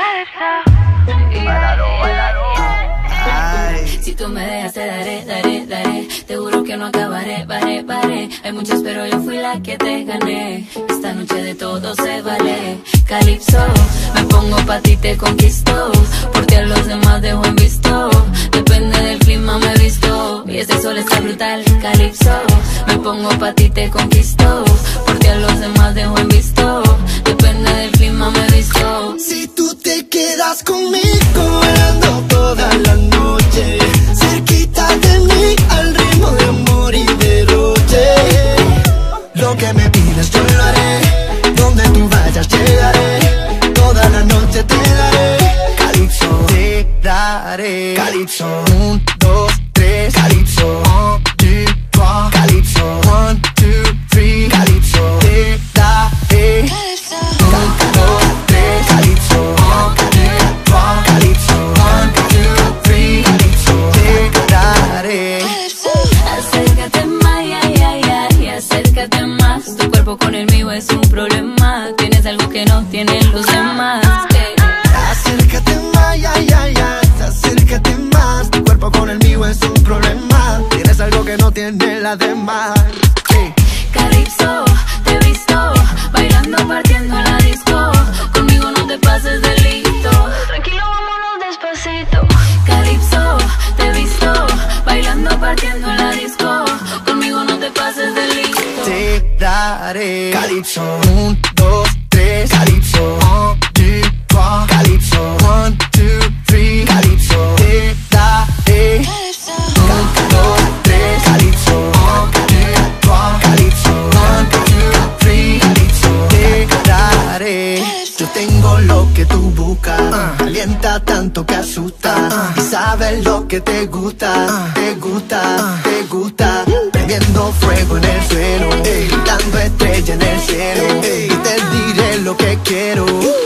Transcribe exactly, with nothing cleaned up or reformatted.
Bailalo, bailalo. Ay. Si tú me dejas te daré, daré, daré. Te juro que no acabaré, baré, baré. Hay muchos pero yo fui la que te gané. Esta noche de todo se vale. Calipso, me pongo pa' ti, te conquisto. Por ti a los demás dejo en visto. Depende del clima me visto. Y ese sol está brutal. Calipso, me pongo pa' ti, te conquisto. Por ti a los demás dejo en visto. Depende del clima me visto. Si tú te quedas conmigo bailando toda la noche, cerquita de mí al ritmo de amor y derroche. Lo que me pidas yo lo haré, donde tú vayas llegaré, toda la noche te daré. Calipso, te daré. Calipso, un, dos, tres. Calipso, un, two, trois. Calipso, one, two, three. Calipso, te daré. Calipso, Un, dos, tres. Calipso, one, two, trois. Calipso, one, two, three. Calipso, te daré. acércate más, ay, ay, ay, acércate más. Tu cuerpo con el mío es un problema. Tienes algo que no tienen los demás. eh. Acércate más, ya, ya, ya, acércate más. Tu cuerpo con el mío es un problema. Tienes algo que no tiene la demás. Sí. Calipso, te he visto bailando, partiendo en la disco. Conmigo no te pases de listo. Tranquilo, vámonos despacito. Calipso, te he visto bailando, partiendo en la disco. Conmigo no te pases de listo. Te daré. Calipso, un, dos, tres. Calipso, one, two, trois. Calipso, one, two, three. Calipso, te daré. Un, dos, tres. Calipso, one, two, trois. Calipso, one, two, three. Calipso, te daré. Yo tengo lo que tú buscas, uh, calienta tanto que asusta, uh, y sabes lo que te gusta, uh, te gusta, uh, te gusta. Prendiendo fuego en el suelo, ey, dando estrella en el cielo, ey, y te diré lo que quiero.